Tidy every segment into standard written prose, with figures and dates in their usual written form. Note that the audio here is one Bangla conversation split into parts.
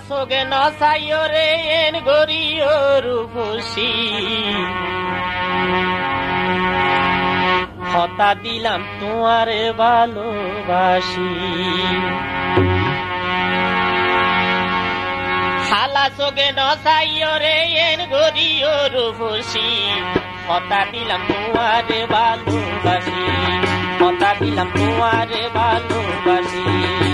সোগে নসাইও রে এন গরিও রূপসী হতা দিলাম তোমারে ভালোবাসি হালা সোগে নসাইও রে এন গরিও রূপসী হতা দিলাম তোমারে ভালোবাসি হতা দিলাম তোমারে ভালোবাসি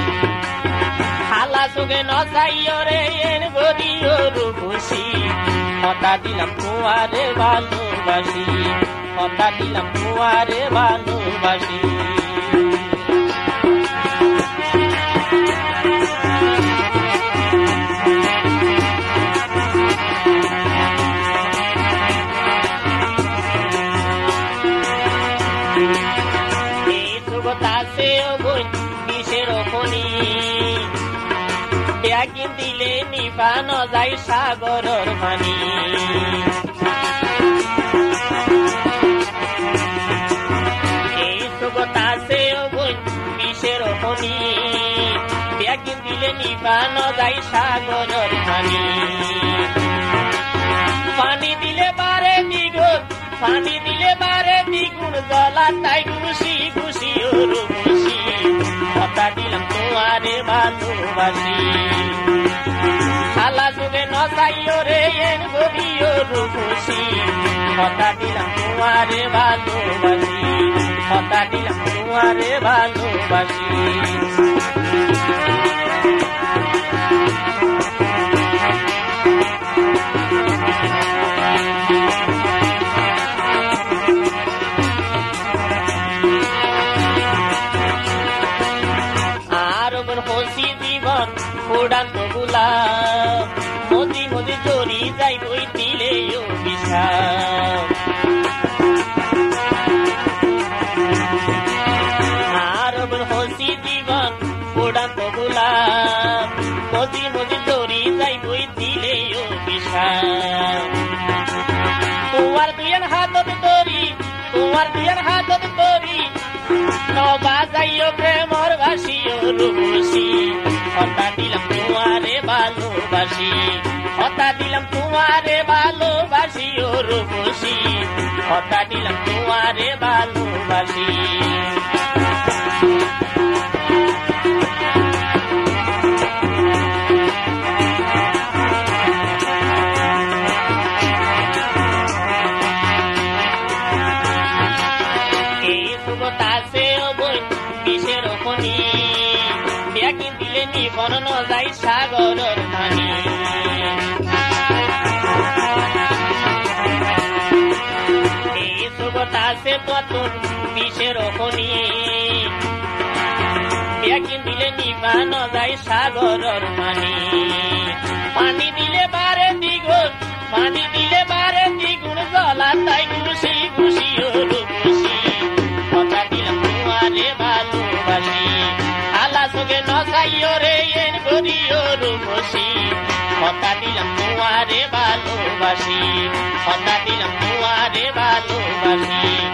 হালা সোগে নসাইও রে এন গরিও রূপসী হতা দিলাম তোমারে ভালোবাসি হতা দিলাম তোমারে ভালোবাসি একদিন দিলে নিবানো যায় সাগরের পানি এই সুগতা আছে বিষের খনি একদিন দিলে নিবানো যায় সাগরের পানি পানি দিলে বারে দ্বিগুণ পানি দিলে বারে দ্বিগুণ জ্বলা তাই খুশি খুশি ওর খুশি হতা দিলাম তোমারে ভালোবাসি হালা যুগে নসাইও রে এন গরিও রূপসী হতা দিলাম তোমারে ভালোবাসি হতা দিলাম তোমারে ভালোবাসি উড়ান্ত গোলাপ মজি মজি চরি যাই বই দিলে অভিশাপ আর হসি জীবন উড়ান্ত গোলাপ মজি মজি চরি যাই বই দিলে অভিশাপ তোমার দুয়ের হাতত তরি তোমার দুয়ের হাতত তরি নবা যাইও প্রেমর ভাসিও রূপসী হতা দিলাম তোমারে ভালোবাসি হতা দিলাম তোমারে ভালোবাসি ও রূপসী হতা দিলাম তোমারে ভালোবাসি এই সুগতা আছে বিষের খনি একদিন দিলে নিবন যায় সাগরের পানি এই সুগতা আছে ততন বিষের খনি একদিন দিলে নিবান যায় সাগরের পানি পানি দিলে বারে দ্বিগুণ পানি দিলে বারে দ্বিগুণ জ্বলা তাই খুশি খুশি ও রূপসী হতা দিলাম তোমারে ভালোবাসি হালা সোগে নসাইও রে এন গরিও রূপসী হতা দিলাম তোমারে ভালোবাসি হতা দিলাম তোমারে ভালোবাসি